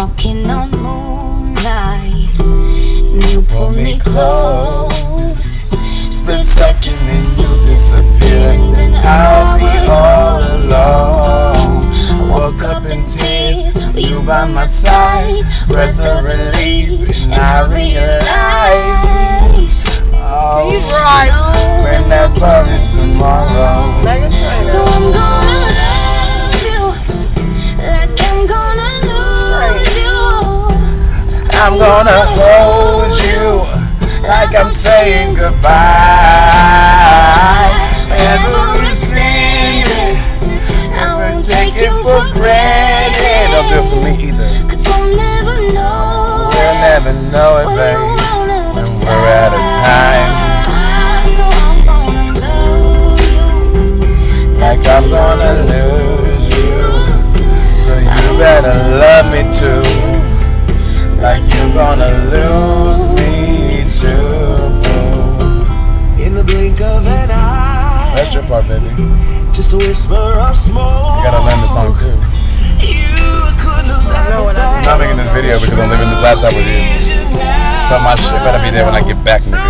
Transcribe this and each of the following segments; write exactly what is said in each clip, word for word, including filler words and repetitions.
walking on moonlight, and you pull me close. Split second and you disappear, and then I'll be all alone. I woke up in tears with you by my side, breath of relief, and I realize, oh, when that promise tomorrow. So I'm gonna love you like I'm gonna lose you. I'm gonna hold you like I'm saying goodbye. Everything I won't take it for granted. Don't do it for me either. Cause we'll never know. We'll never know it, babe. When we're out of time. So I'm gonna love you like I'm gonna lose you. So you better love me too, like you're gonna lose me too. In the blink of an eye. That's your part, baby. Just a whisper of smoke. You gotta learn the song too. You could lose everything. I'm not making this video because I'm leaving this laptop with you. So my shit better be there when I get back, nigga.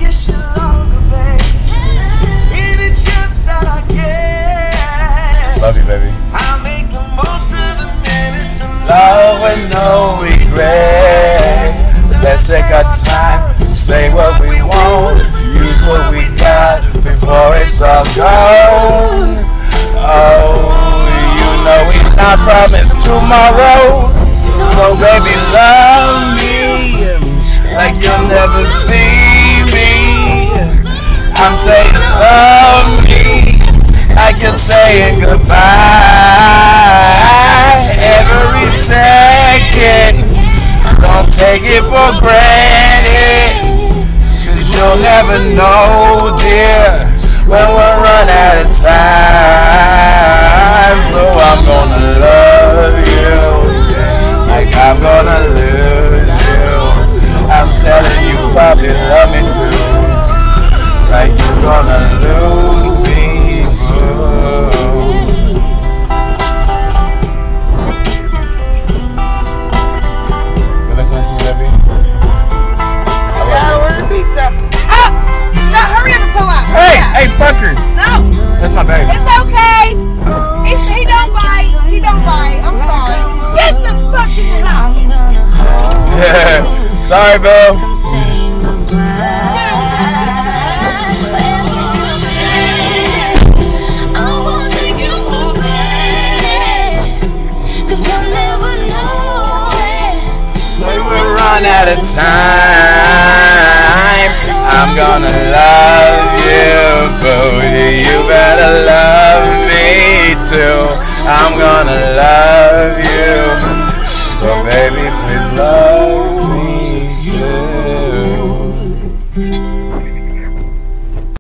Love you, baby. I'll make the most of the minutes and love with no regret. Let's take our time, say what we want, use what we got before it's all gone. Oh, you know we not promised tomorrow, so baby love me like you'll never see me. I'm saying love me like you're saying goodbye. Every second, don't take it for granted, cause you'll never know, dear, when we'll run out of time. So I'm gonna love you like I'm gonna lose you. I'm telling you, probably love me too, like you're gonna lose me too. You listening to me, baby? Yeah, order pizza. Ah! No, hurry up and pull out. Hey, Yeah. hey, fuckers! No. That's my baby. It's okay. He's, he don't bite. He don't bite. I'm sorry. Get the fuck in the house. Yeah. Sorry, Bill. Run out of time. I'm gonna love you, booty. You better love me too. I'm gonna love you. So baby, please love me too.